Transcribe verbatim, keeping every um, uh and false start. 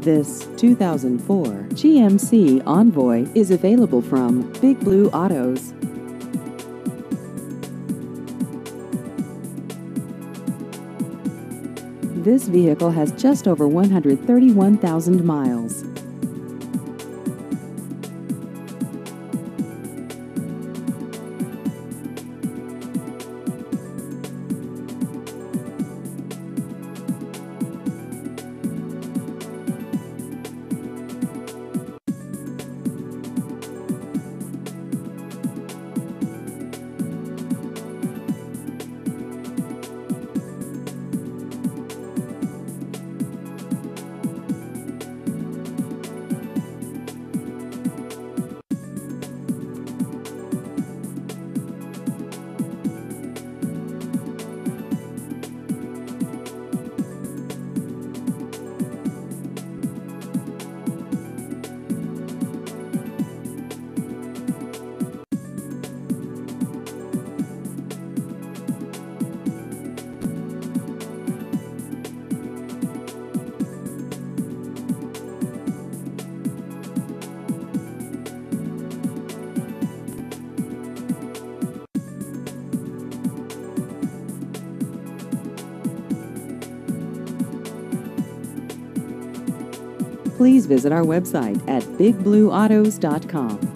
This two thousand four G M C Envoy is available from Big Blue Autos. This vehicle has just over one hundred thirty-one thousand miles. Please visit our website at big blue autos dot com.